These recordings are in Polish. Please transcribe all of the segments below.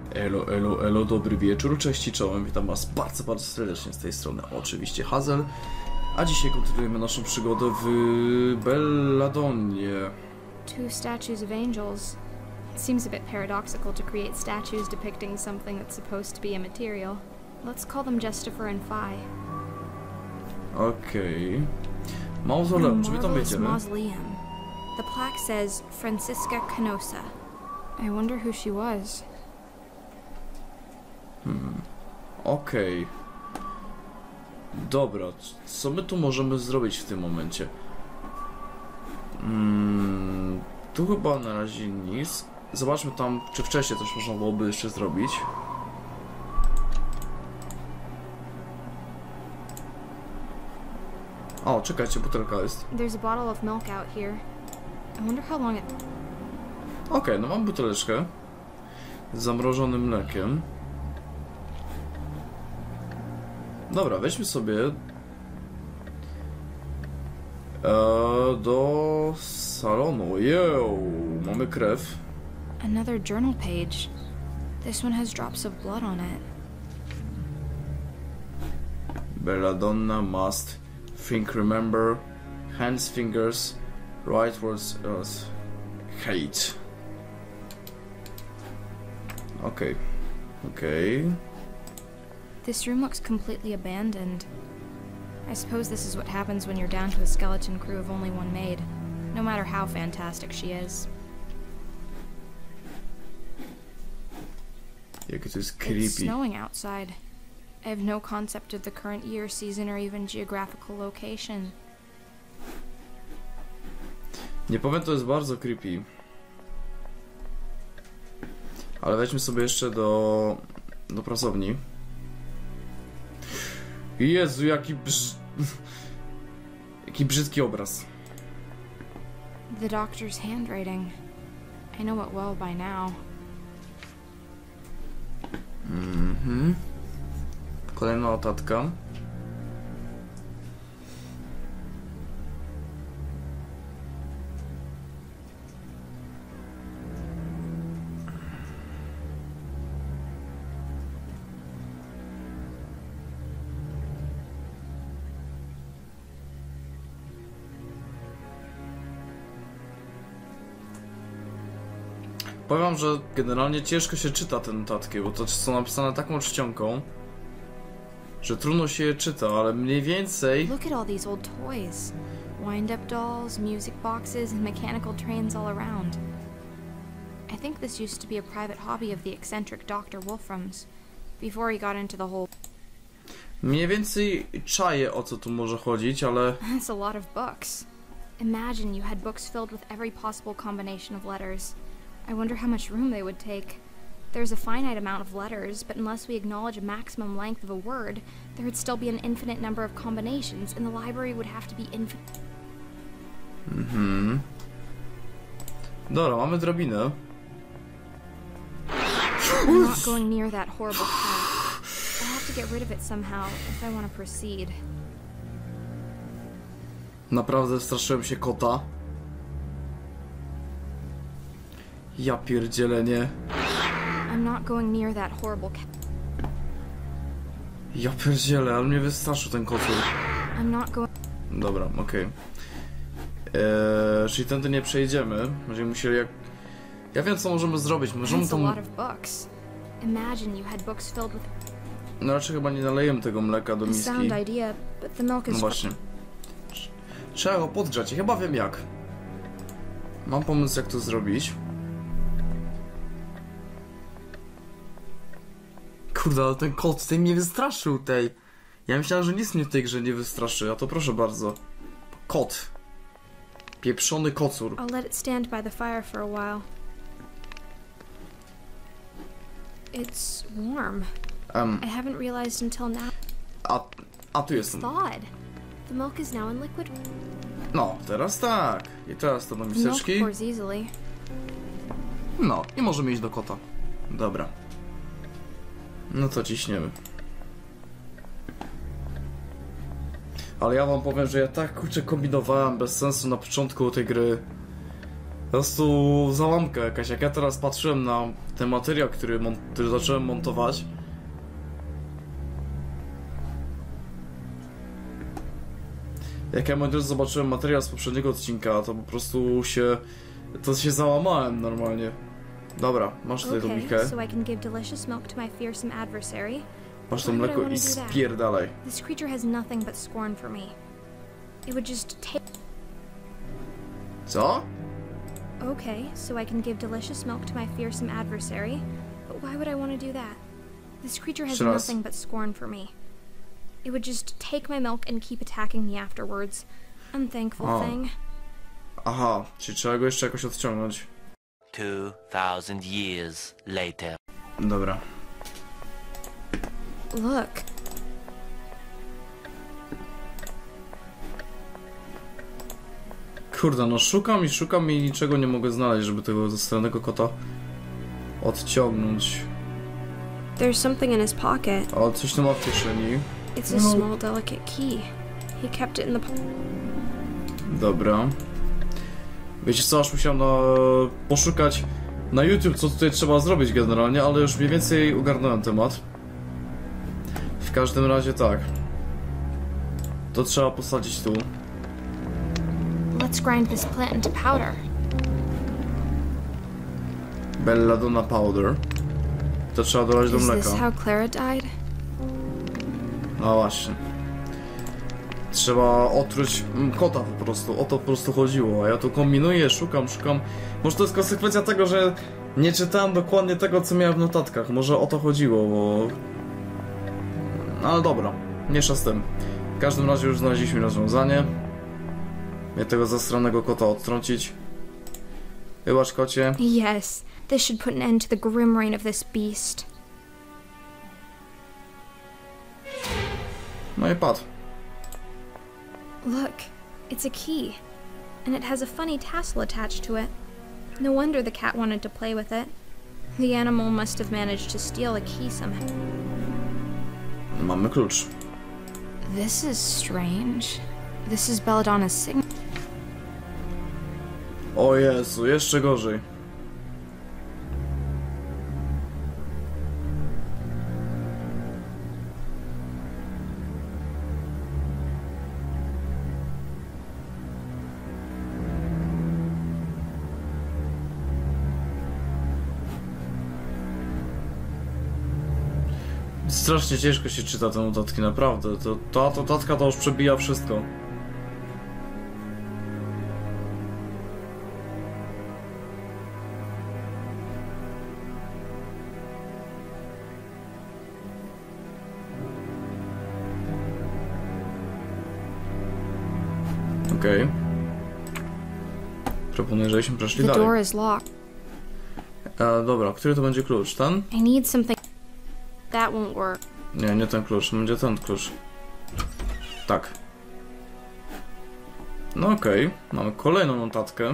Elo, elo, elo, dobry wieczór, cześć i czołem, witam was bardzo, bardzo serdecznie z tej strony, oczywiście Hazel, a dzisiaj kontynuujemy naszą przygodę w Belladonnie. Two statues of angels. It seems a bit paradoxical to create statues depicting something that's supposed to be immaterial. Let's call them Justifer and Phi. Okej. Mauzoleum, czy my tam Marvelous będziemy? mausoleum. The plaque says Francisca Canosa. I wonder who she was. Okej. Dobra, co my tu możemy zrobić w tym momencie? Tu chyba na razie nic. Zobaczmy tam, czy wcześniej coś można byłoby jeszcze zrobić. O, czekajcie, butelka jest. There's a bottle of milk out here. I wonder how long it... Okej, no mam buteleczkę z zamrożonym mlekiem. Dobra, weźmy sobie do salonu. Yo, mamy krew. Another journal page. This one has drops of blood on it. Belladonna must think, remember, hands, fingers, right words, hate. Okay. This room looks completely abandoned. I suppose this is what happens when you're down to a skeleton crew of only one maid, no matter how fantastic she is. Jak to jest It's creepy. snowing outside. I have no concept of the current year, season, or even geographical location. Nie powiem, to jest bardzo creepy. Ale wejdźmy sobie jeszcze do pracowni. Jezu, jaki brzydki obraz. The doctor's handwriting. I know it well by now. Kolejna notatka. Powiem, że generalnie ciężko się czyta te notatki, bo to są napisane taką czcionką, że trudno się je czyta, ale mniej więcej... Look at all these old toys. Wind-up dolls, music boxes, and mechanical trains all around. I think this used to be a private hobby of the eccentric Dr. Wolfram's, before he got into the whole... Mniej więcej czaję, o co tu może chodzić, ale... That's a lot of books. Imagine you had books filled with every possible combination of letters. I wonder how much room they would take. There's a finite amount of letters, but unless we acknowledge a maximum length of a word, there would still be an infinite number of combinations, and the library would have to be infinite. Dobra, mamy drabinę. I'm not going near that horrible cat. I have to get rid of it somehow if I want to proceed. Naprawdę straszyłem się kota. Ja pierdzielę, nie. I'm not going near that horrible cat. Ja pierdzielę, ale mnie wystraszył ten kocur. I'm not going... Dobra, okej. Czyli tędy nie przejdziemy. Będziemy musieli jak... Ja wiem, co możemy zrobić. Możemy That's a tą... lot of books. Imagine you had books filled with... No raczej chyba nie nalejemy tego mleka do A miski. sound idea, but the milk No is... właśnie. Trzeba go podgrzać i chyba wiem jak. Mam pomysł, jak to zrobić. Kurde, ale ten kot tej mnie wystraszył, tej. Ja myślałem, że nic mnie w tej grze nie wystraszy, a to proszę bardzo. Kot. Pieprzony kocur. I'll let it stand by the fire for a while. It's warm. I haven't realized until now. A tu jestem. Thawed. The milk is now in liquid. No, teraz tak. I teraz to do The milk miseczki. pours easily. No, i możemy iść do kota. Dobra. No to ciśniemy. Ale ja wam powiem, że ja tak kurczę kombinowałem bez sensu na początku tej gry. Po prostu załamka jakaś. Jak ja teraz patrzyłem na ten materiał, który zacząłem montować. Jak ja zobaczyłem materiał z poprzedniego odcinka, to po prostu się załamałem normalnie. Dobra, masz tutaj tą michę. So I can give delicious milk to my fearsome adversary. Masz to mleko i spierdalaj. This creature has nothing but scorn for me. It would just take... Co? Okay, so I can give delicious milk to my fearsome adversary, but why would I want to do that? This creature has nothing but scorn for me. It would just take my milk and keep attacking me afterwards. Unthankful thing. Aha, czyli trzeba go jeszcze jakoś odciągnąć. 2000 years later. Dobra. Look. Kurde, no szukam i niczego nie mogę znaleźć, żeby tego zastranego kota odciągnąć. There's something in his pocket. O, coś tu ma w kieszeni. It's a small, delicate key. He kept it in the... Dobra. Wiecie co, aż musiałem poszukać na YouTube, co tutaj trzeba zrobić generalnie, ale już mniej więcej ogarnąłem temat. W każdym razie tak. To trzeba posadzić tu. Let's grind this plant into powder. Belladonna powder. To trzeba dolać do Is mleka. this how Clara died? No właśnie. Trzeba otruć kota po prostu. O to po prostu chodziło. A ja tu kombinuję, szukam. Może to jest konsekwencja tego, że nie czytałem dokładnie tego, co miałem w notatkach. Może o to chodziło, bo... No, ale dobra. Mniejsza z tym. W każdym razie już znaleźliśmy rozwiązanie. Jak tego zastranego kota odtrącić. Wybacz, kocie. Yes, this should put an end to the grim reign of this beast. No i padł. Look, it's a key, and it has a funny tassel attached to it. No wonder the cat wanted to play with it. The animal must have managed to steal the key somehow. Mamy klucz. This is strange. This is Belladonna's signature. O Jezu, jeszcze gorzej. Strasznie ciężko się czyta te notatki, naprawdę. Ta notatka to już przebija wszystko. Okej. Proponuję, żebyśmy przeszli The dalej. door is locked. Dobra, który to będzie klucz? Ten? I need something. That won't work. Nie, nie ten klucz, będzie ten klucz. Tak. No okej, mamy kolejną notatkę.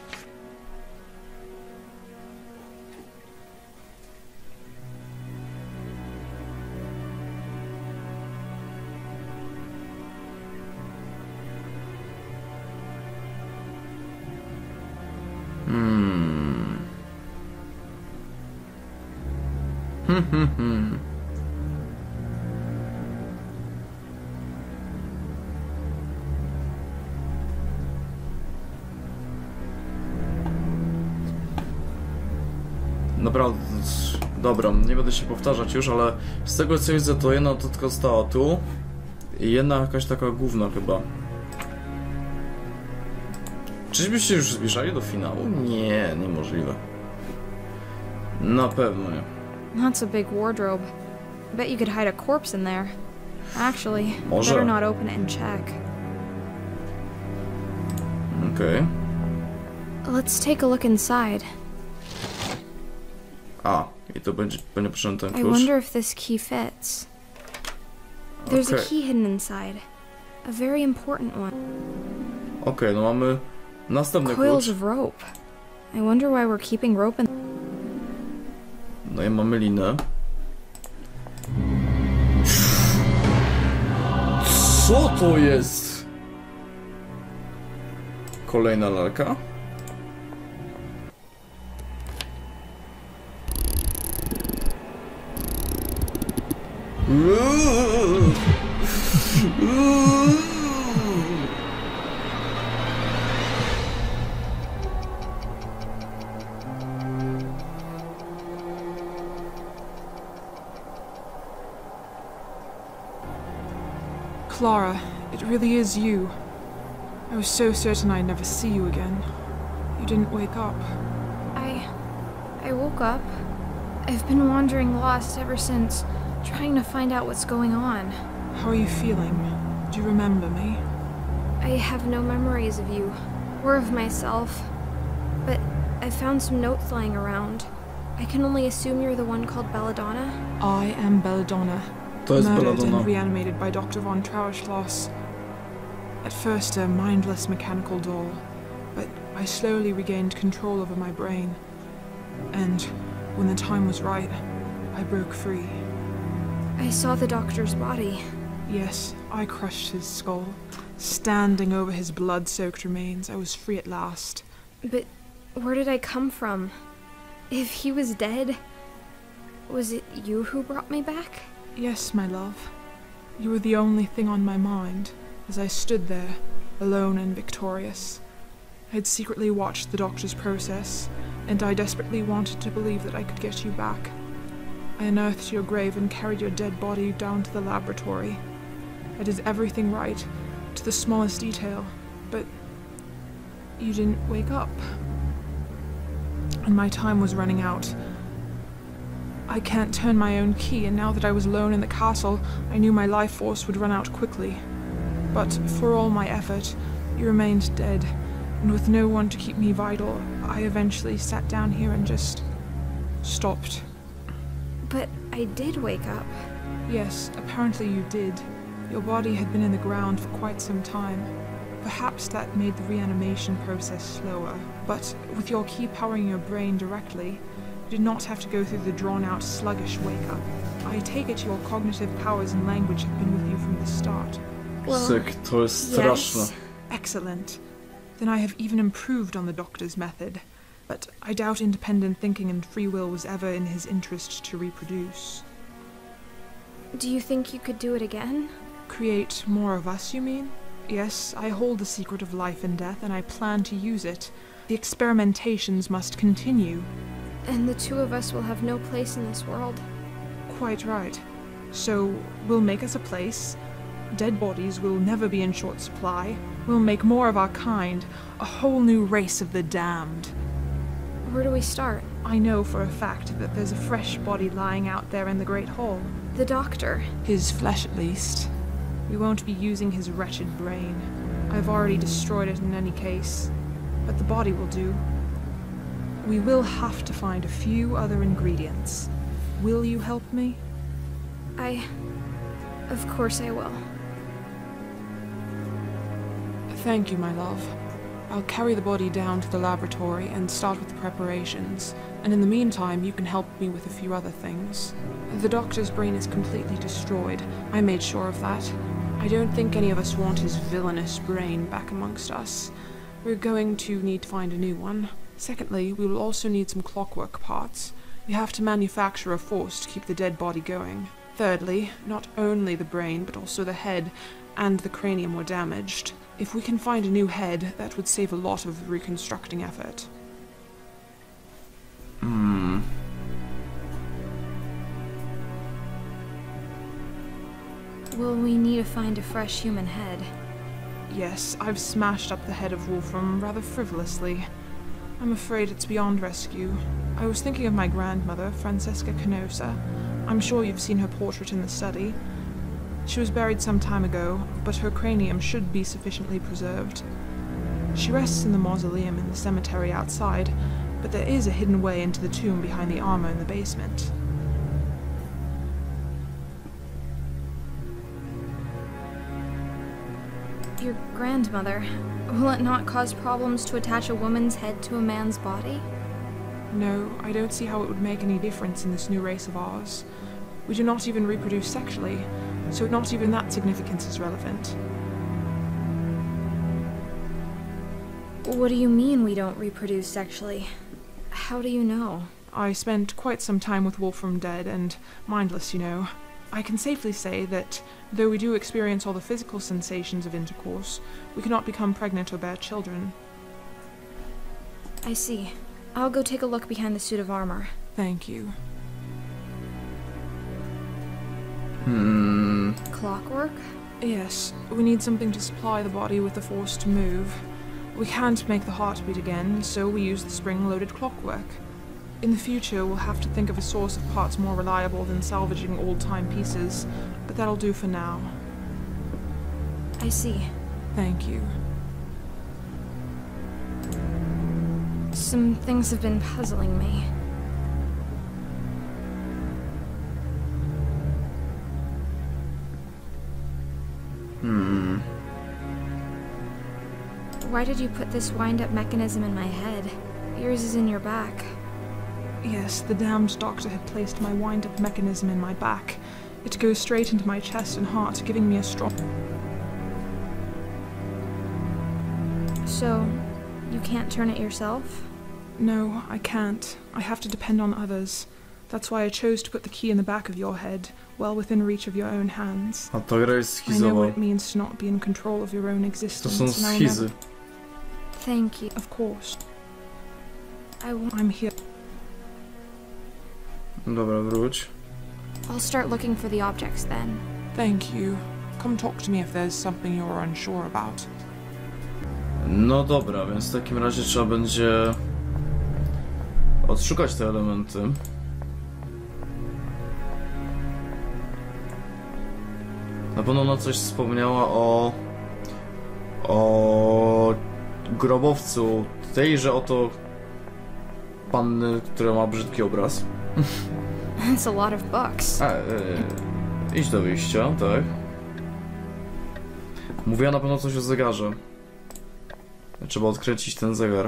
Naprawdę, dobra, nie będę się powtarzać już, ale z tego co widzę, to jedna notatka stała tu i jedna jakaś taka główna chyba. Czyżbyście już zbliżali do finału? Nie, niemożliwe. Na pewno nie. That's a big wardrobe. Bet you could hide a corpse in there. Actually, Może. better not open it and check. Okej. Let's take a look inside. A, i to będzie potrzebny ten I klucz. wonder if this key fits. There's a Okay. key hidden inside. A very important one. Okej, no mamy następny Coils klucz. of rope. I wonder why we're keeping rope in... No i mamy linę. Co to jest? Kolejna lalka? Clara, it really is you. I was so certain I'd never see you again. You didn't wake up. I woke up. I've been wandering lost ever since, trying to find out what's going on. How are you feeling? Do you remember me? I have no memories of you, or of myself. But I found some notes lying around. I can only assume you're the one called Belladonna. I am Belladonna. To jest Murdered Belladonna. and reanimated by Dr. von Trauerschloss. At first a mindless mechanical doll, but I slowly regained control over my brain. And when the time was right, I broke free. I saw the doctor's body. Yes, I crushed his skull. Standing over his blood-soaked remains, I was free at last. But where did I come from? If he was dead, was it you who brought me back? Yes, my love. You were the only thing on my mind, as I stood there, alone and victorious. I had secretly watched the doctor's process, and I desperately wanted to believe that I could get you back. I unearthed your grave and carried your dead body down to the laboratory. I did everything right, to the smallest detail, but you didn't wake up. And my time was running out. I can't turn my own key, and now that I was alone in the castle, I knew my life force would run out quickly. But for all my effort, you remained dead, and with no one to keep me vital, I eventually sat down here and just stopped. But I did wake up. Yes, apparently you did. Your body had been in the ground for quite some time. Perhaps that made the reanimation process slower, but with your key powering your brain directly, you did not have to go through the drawn-out, sluggish wake-up. I take it your cognitive powers and language have been with you from the start. Well, Syk, to jest straszne. yes. Excellent. Then I have even improved on the doctor's method, but I doubt independent thinking and free will was ever in his interest to reproduce. Do you think you could do it again? Create more of us, you mean? Yes, I hold the secret of life and death, and I plan to use it. The experimentations must continue. And the two of us will have no place in this world. Quite right. So, we'll make us a place. Dead bodies will never be in short supply. We'll make more of our kind, a whole new race of the damned. Where do we start? I know for a fact that there's a fresh body lying out there in the Great Hall. The doctor. His flesh, at least. We won't be using his wretched brain. I've already destroyed it in any case. But the body will do. We will have to find a few other ingredients. Will you help me? Of course I will. Thank you, my love. I'll carry the body down to the laboratory and start with the preparations. And in the meantime, you can help me with a few other things. The doctor's brain is completely destroyed. I made sure of that. I don't think any of us want his villainous brain back amongst us. We're going to need to find a new one. Secondly, we will also need some clockwork parts. We have to manufacture a force to keep the dead body going. Thirdly, not only the brain, but also the head and the cranium were damaged. If we can find a new head, that would save a lot of the reconstructing effort. Will we need to find a fresh human head? Yes, I've smashed up the head of Wolfram rather frivolously. I'm afraid it's beyond rescue. I was thinking of my grandmother, Francesca Canosa. I'm sure you've seen her portrait in the study. She was buried some time ago, but her cranium should be sufficiently preserved. She rests in the mausoleum in the cemetery outside, but there is a hidden way into the tomb behind the armor in the basement. Your grandmother. Will it not cause problems to attach a woman's head to a man's body? No, I don't see how it would make any difference in this new race of ours. We do not even reproduce sexually, so not even that significance is relevant. What do you mean we don't reproduce sexually? How do you know? I spent quite some time with Wolfram dead and mindless, you know. I can safely say that, though we do experience all the physical sensations of intercourse, we cannot become pregnant or bear children. I see. I'll go take a look behind the suit of armor. Thank you. Clockwork? Yes, we need something to supply the body with the force to move. We can't make the heart beat again, so we use the spring-loaded clockwork. In the future, we'll have to think of a source of parts more reliable than salvaging old-time pieces, but that'll do for now. I see. Thank you. Some things have been puzzling me. Why did you put this wind-up mechanism in my head? Yours is in your back. Yes, the damned doctor had placed my wind-up mechanism in my back. It goes straight into my chest and heart, giving me a strong... So, you can't turn it yourself? No, I can't. I have to depend on others. That's why I chose to put the key in the back of your head, well within reach of your own hands. A ta gra jest I know what schizowa. it means to not be in control of your own To existence, są and I'll schizy. never... Thank you. Of course. I'm here. Dobra, wróć. I'll start looking for the objects then. Thank you. Come talk to me if there's something you're unsure about. No dobra, więc w takim razie trzeba będzie odszukać te elementy. Na pewno ona coś wspomniała o grobowcu tejże oto panny, która ma brzydki obraz. That's a lot of books. Idź do wyjścia, tak. Mówiła na pewno coś o zegarze. Trzeba odkręcić ten zegar.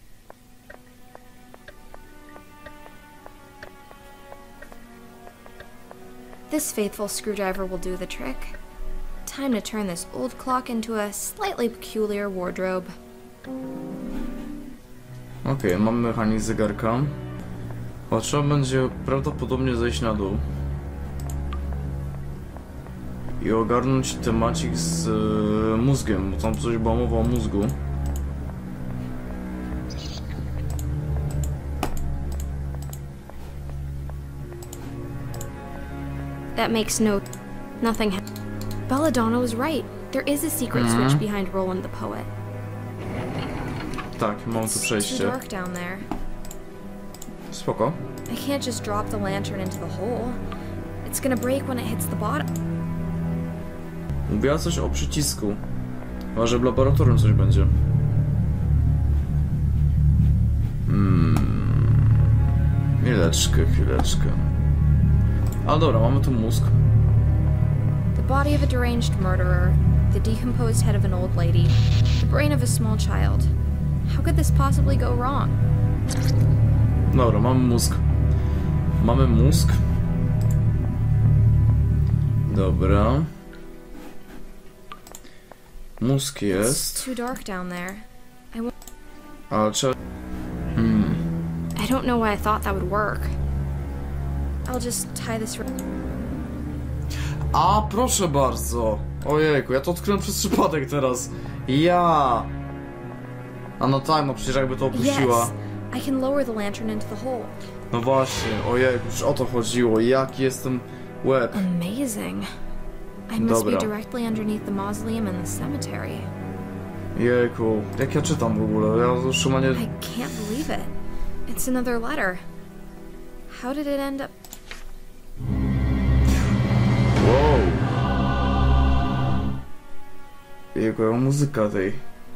This faithful screwdriver will do the trick. Time to turn this old clock into a slightly peculiar wardrobe. Okej, mamy mechanizm zegarka. O, trzeba będzie prawdopodobnie zejść na dół i ogarnąć temacik z mózgiem, bo tam coś była mowa o mózgu. That makes nothing. Belladonna was right. There is a secret switch behind Roland the poet. Tak, mam tu It's too przejście. dark down there. Spoko. I can't just drop the lantern into the hole. It's gonna break when it hits the bottom. Mówiła coś o przycisku. Chyba, że w laboratorium coś będzie. Chwileczkę. Ale dobra, mamy tu mózg. The body of a deranged murderer, the decomposed head of an old lady, the brain of a small child. How could this possibly go wrong? Dobra, mamy mózg. Dobra. Mózg It's jest. too dark down there. Ale trzeba... I don't know why I thought that would work. I'll just tie this. A, proszę bardzo. Ojejku, ja to odkryłem przez przypadek teraz. Ja. A no tak, no przecież jakby to opuściła. Yes, I can lower the lantern into the hole. No właśnie, ojejku, już o to chodziło. Jaki jestem łeb. Amazing. I must be Dobra. directly underneath the mausoleum and the cemetery. Jejku, jak ja czytam w ogóle? Ja już chyba nie... I can't believe it. It's another letter. How did it end up? Wow. Jejku, jaka muzyka tej.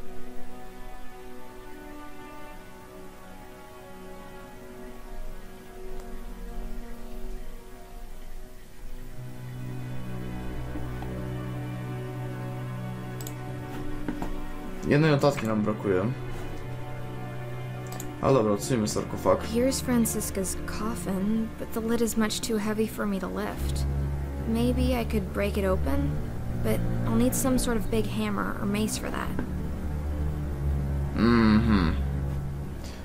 Jednej notatki nam brakuje. A dobra, odsuniemy sarkofag. Here's Francisca's coffin, but the lid is much too heavy for me to lift. Maybe I could break it open, but I'll need some sort of big hammer or mace for that.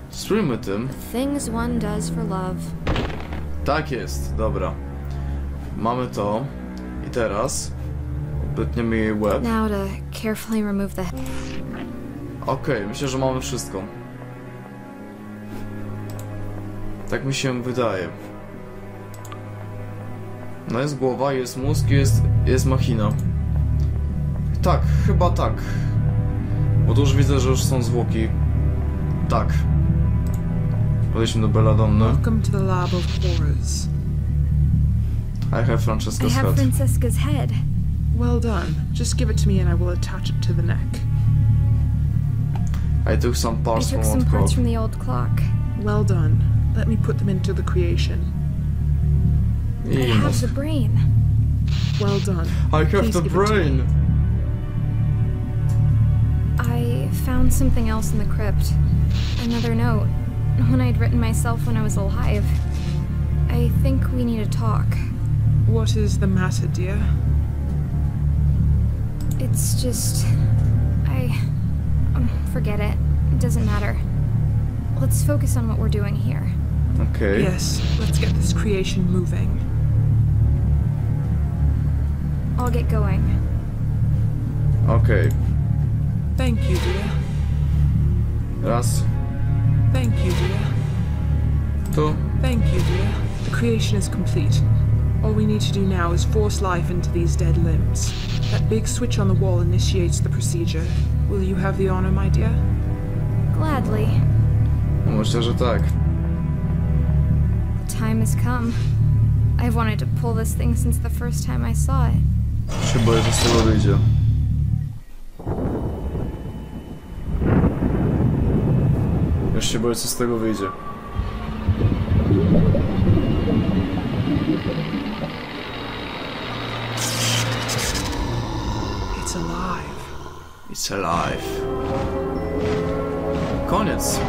Spróbujmy tym. Things one does for love. Tak jest, dobra. mamy to. I teraz obetniemy jej łeb. Now to carefully remove the... Okej, myślę, że mamy wszystko. Tak mi się wydaje. No jest głowa, jest mózg, jest machina. Tak, chyba tak. Bo tu już widzę, że już są zwłoki. Tak. Podejdźmy do Belladonny. Welcome to the lab of horrors. I have Francesca's I have head. Francesca's head. Well done. Just give it to me and I will attach it to the neck. I took some I parts took from some old parts clock. from the old clock. Well done. Let me put them into the creation. I I have mózg. the brain. Well done. I have Please the give it to me. brain! I found something else in the crypt. Another note. One I'd written myself when I was alive. I think we need to talk. What is the matter, dear? It's just... forget it. It doesn't matter. Let's focus on what we're doing here. Okej. Yes, let's get this creation moving. I'll get going. Okej. Thank you, dear. Raz. Thank you, dear. Tu. Thank you, dear. The creation is complete. All we need to do now is force life into these dead limbs. That big switch on the wall initiates the procedure. Will you have the honor, my dear? Gladly. Myślę, że tak. The time has come. I've wanted to pull this thing since the first time I saw it. Się boję, że z tego wyjdzie. Już się boję, co z tego wyjdzie. It's alive. It's alive. Koniec.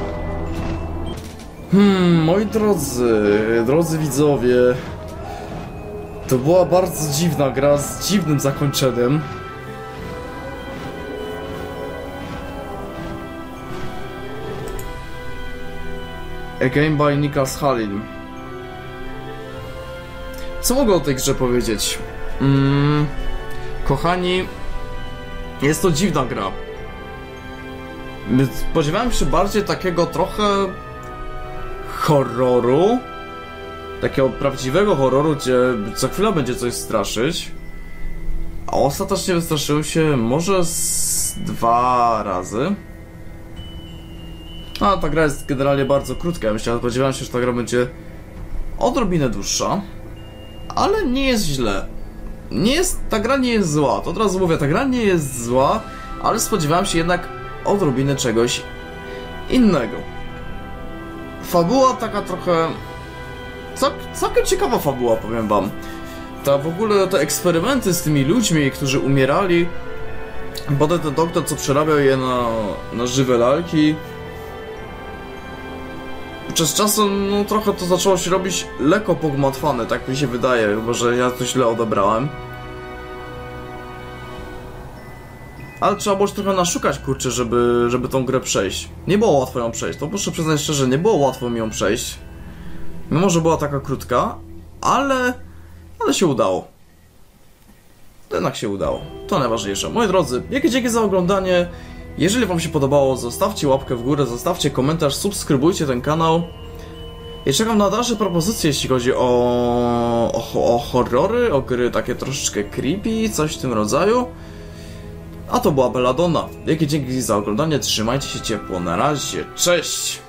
Moi drodzy widzowie. To była bardzo dziwna gra z dziwnym zakończeniem. A game by Nicholas Hallin. Co mogę o tej grze powiedzieć? Kochani, jest to dziwna gra. Spodziewałem się bardziej takiego trochę horroru. Takiego prawdziwego horroru, gdzie co chwilę będzie coś straszyć. A ostatecznie wystraszyłem się może z 2 razy. A ta gra jest generalnie bardzo krótka. Spodziewałem się, że ta gra będzie odrobinę dłuższa. Ale nie jest źle. Ta gra nie jest zła. To od razu mówię, ta gra nie jest zła. Ale spodziewałem się jednak odrobinę czegoś innego. Fabuła taka trochę... Całkiem ciekawa fabuła, powiem wam. W ogóle te eksperymenty z tymi ludźmi, którzy umierali. Potem ten doktor, co przerabiał je na żywe lalki. Przez czasem, no trochę to zaczęło się robić lekko pogmatwane, tak mi się wydaje, chyba że ja to źle odebrałem. Ale trzeba było się trochę naszukać, kurczę, żeby tą grę przejść. Nie było łatwo ją przejść, to muszę przyznać szczerze, nie było łatwo mi ją przejść. Mimo, że była taka krótka, ale się udało. Jednak się udało. To najważniejsze. Moi drodzy, wielkie dzięki za oglądanie. Jeżeli wam się podobało, zostawcie łapkę w górę, zostawcie komentarz, subskrybujcie ten kanał. I czekam na dalsze propozycje, jeśli chodzi o horrory, o gry takie troszeczkę creepy, coś w tym rodzaju. A to była Belladonna. Wielkie dzięki za oglądanie, trzymajcie się ciepło, na razie, cześć!